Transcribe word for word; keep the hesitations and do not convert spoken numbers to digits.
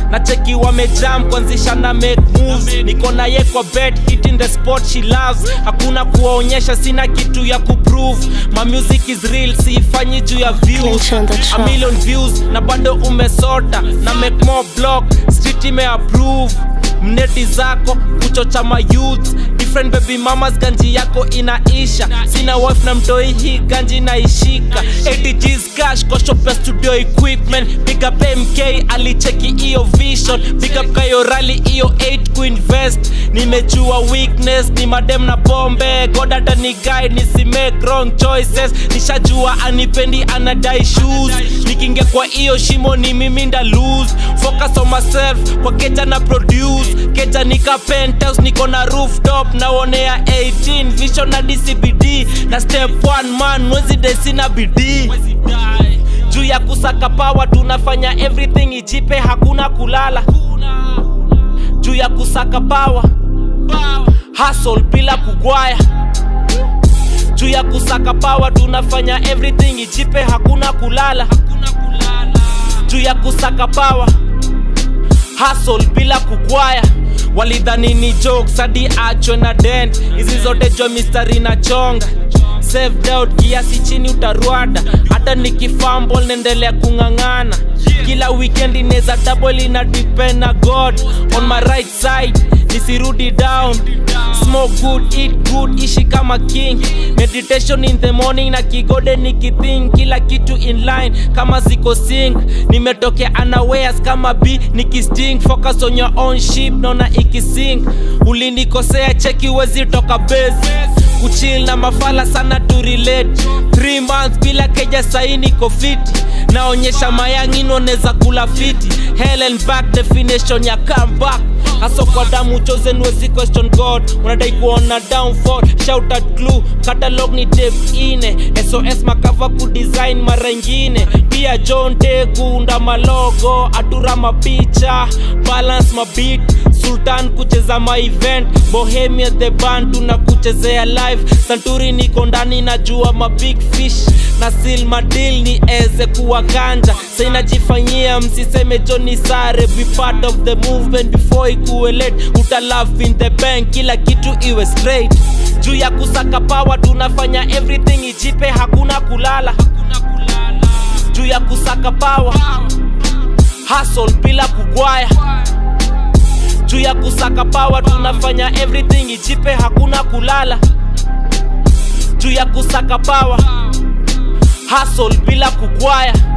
na cheki wamejam kuanzisha na make moves. Niko na ye kwa bed hitting the spot she loves. Hakuna kuwaonyesha, sina kitu ya kuprove. My music is real, siifanyi juu ya views. A million views na bado umesota. Na make more block, street ime approve. Mneti zako kuchocha ma youth. Different baby mamas, ganji yako inaisha. Sina wife na mtoi, hii ganji naishika. eighty G's cash kwa shop ya studio equipment. Big up M K alicheki iyo vision. Big up kayo rally iyo eight kuinvest. Nimejua weakness ni madem na pombe. God hata ni guide nisi make wrong choices. Nishajua anipendi anadai shoes. Nikinge kwa iyo shimo ni mimi nda lose. Focus on myself kwa keja na produce. Keja nika penthouse niko na rooftop. Naonea eighteen vision na D C B D. Na step one man wezi desi na bidii. Juu ya kusaka power tunafanya everything ijipe, hakuna kulala. Juu ya kusaka power hustle bila kugwaya. Juu ya kusaka power tunafanya everything ijipe, hakuna kulala. Juu ya kusaka power hustle bila kugwaya. Walidhani ni jokes hadi achwe na dent. Hizi zote jo mistari na chonga. Self doubt kiasi chini utaruada. Hata nikifumble nendelea kungangana. Kila weekend ineza double ina depend na God. On my right side nisirudi down. Smoke good, eat good, ishi kama king. Meditation in the morning na kigode nikithink. Kila kitu in line kama ziko sync. Nimetokea unawares kama B nikisting. Focus on your own ship naona ikisink. Ulinikosea cheki wezi toka base. Kuchill na mafala sana to relate. Three months bila keja sahi niko fiti. Naonyesha mayangi noneza kula fiti. Hell and back definition ya come back. Aso kwa damu chosen wezi question God. Unadai kuona downfall, shout at clue. Catalog ni tape ine. S O S makava kudesign mara ingine. Pia John T kuunda malogo. Atura mapicha, balance mabeat. Sultan kucheza ma event. Bohemia the band tunakuchezea live. Santuri niko ndani najua ma big fish. Na seal my deal ni eze kuwa ganja. Say najifanyia msiseme Johnny Sare. Be part of the movement before ikuwe late. Uta laugh in the bank kila kitu iwe straight. Juu ya kusaka power tunafanya everything ijipe, hakuna kulala. Juu ya kusaka power hustle bila kugwaya. Juu ya kusaka power tunafanya everything ijipe, hakuna kulala. Juu ya kusaka power hustle bila kugwaya.